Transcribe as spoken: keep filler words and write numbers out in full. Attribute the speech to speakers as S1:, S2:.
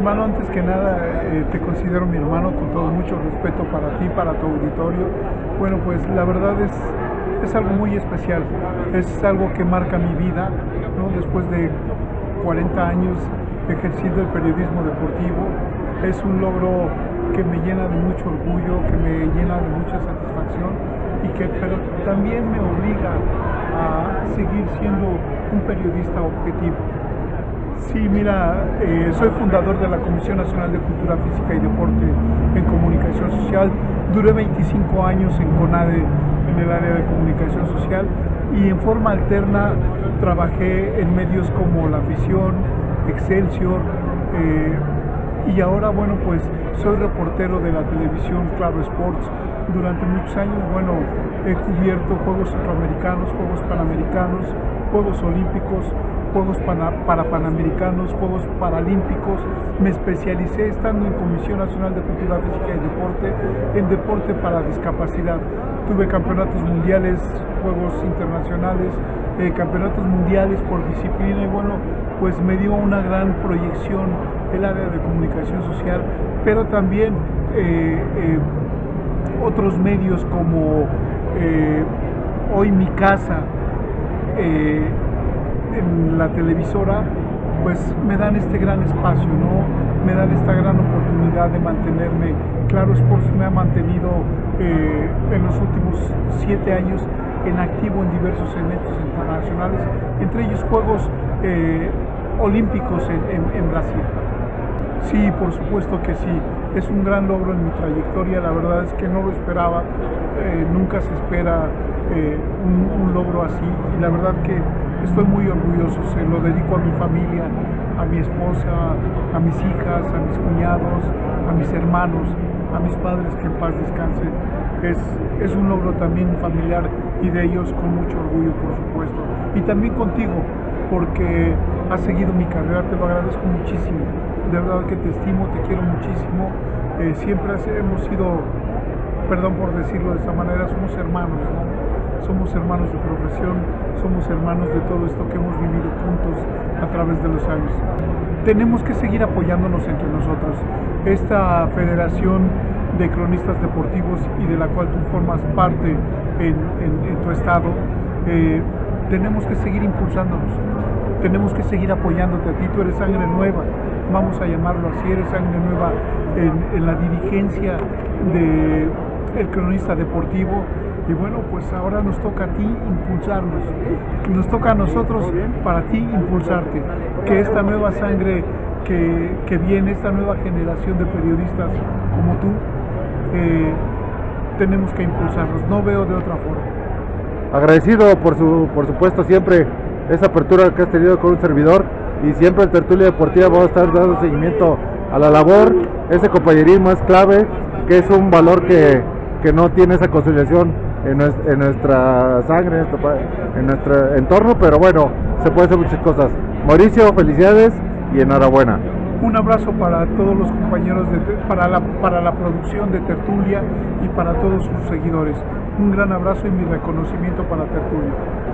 S1: hermano, antes que nada eh, te considero mi hermano con todo mucho respeto para ti, para tu auditorio. Bueno, pues la verdad es, es algo muy especial, es algo que marca mi vida, ¿no? Después de cuarenta años ejerciendo el periodismo deportivo, es un logro que me llena de mucho orgullo, que me llena de mucha satisfacción y que pero también me obliga a seguir siendo un periodista objetivo. Sí, mira, eh, soy fundador de la Comisión Nacional de Cultura Física y Deporte en Comunicación Social. Duré veinticinco años en CONADE, en el área de comunicación social, y en forma alterna trabajé en medios como La Afición, Excelsior, eh, y ahora, bueno, pues soy reportero de la televisión Claro Sports. Durante muchos años, bueno, he cubierto Juegos Centroamericanos, Juegos Panamericanos, Juegos Olímpicos, Juegos para, para Panamericanos, Juegos Paralímpicos. Me especialicé estando en Comisión Nacional de Cultura Física y Deporte en deporte para discapacidad. Tuve campeonatos mundiales, Juegos internacionales, eh, campeonatos mundiales por disciplina y bueno, pues me dio una gran proyección el área de comunicación social, pero también eh, eh, otros medios como eh, Hoy Mi Casa, eh, en la televisora, pues me dan este gran espacio, ¿no? Me dan esta gran oportunidad de mantenerme. Claro Sports me ha mantenido eh, en los últimos siete años en activo en diversos eventos internacionales, entre ellos Juegos eh, Olímpicos en, en, en Brasil. Sí, por supuesto que sí, es un gran logro en mi trayectoria, la verdad es que no lo esperaba, eh, nunca se espera eh, un, un logro así y la verdad que estoy muy orgulloso, se lo dedico a mi familia, a mi esposa, a mis hijas, a mis cuñados, a mis hermanos, a mis padres, que en paz descansen. Es, es un logro también familiar y de ellos con mucho orgullo, por supuesto. Y también contigo, porque has seguido mi carrera, te lo agradezco muchísimo. De verdad que te estimo, te quiero muchísimo. Eh, siempre hemos sido, perdón por decirlo de esta manera, somos hermanos, ¿no? Somos hermanos de profesión, somos hermanos de todo esto que hemos vivido juntos a través de los años. Tenemos que seguir apoyándonos entre nosotros. Esta federación de cronistas deportivos y de la cual tú formas parte en, en, en tu estado, eh, tenemos que seguir impulsándonos, tenemos que seguir apoyándote a ti. Tú eres sangre nueva, vamos a llamarlo así, eres sangre nueva en, en la dirigencia del cronista deportivo. Y bueno, pues ahora nos toca a ti impulsarnos, nos toca a nosotros para ti impulsarte, que esta nueva sangre que, que viene, esta nueva generación de periodistas como tú, eh, tenemos que impulsarnos, no veo de otra forma.
S2: Agradecido por su, por supuesto siempre esa apertura que has tenido con un servidor y siempre en Tertulia Deportiva vamos a estar dando seguimiento a la labor, ese compañerismo es clave, que es un valor que, que no tiene esa conciliación en nuestra, en nuestra sangre, en nuestro, en nuestro entorno, pero bueno, se puede hacer muchas cosas. Mauricio, felicidades y enhorabuena.
S1: Un abrazo para todos los compañeros, de, para, la, para la producción de Tertulia y para todos sus seguidores. Un gran abrazo y mi reconocimiento para Tertulia.